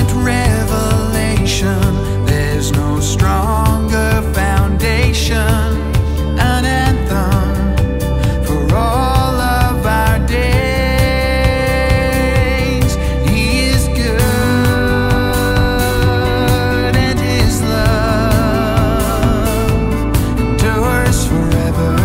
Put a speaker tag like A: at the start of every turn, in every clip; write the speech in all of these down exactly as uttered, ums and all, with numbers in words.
A: ultimate revelation. There's no stronger foundation. An anthem for all of our days. He is good and his love endures forever.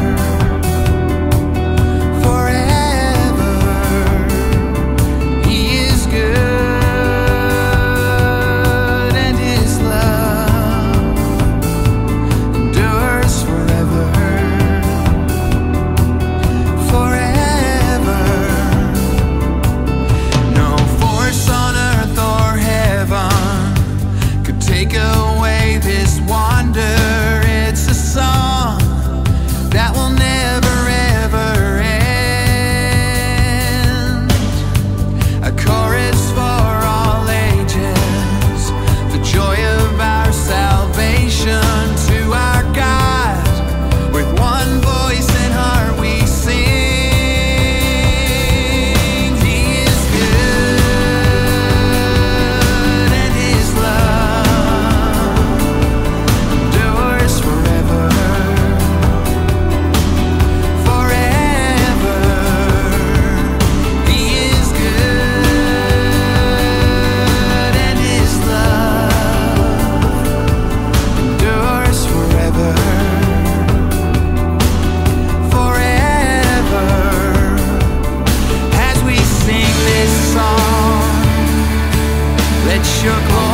A: Take away this wonder. It's a song that will never ever end. A chorus for all ages, the joy of our salvation. To our God, with one voice and heart we sing. He is good and his love your glory.